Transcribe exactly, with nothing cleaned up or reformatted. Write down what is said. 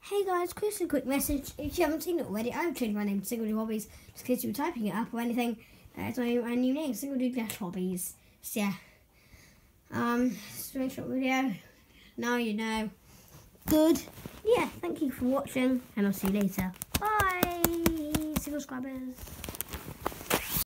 Hey guys, quick a quick message. If you haven't seen it already, I've changed my name to Single Do Hobbies, just in case you were typing it up or anything. Uh, it's my, my new name, Single Do Dash Hobbies. So yeah. Um, very short video. Now you know. Good. Yeah, thank you for watching, and I'll see you later. Bye, subscribers.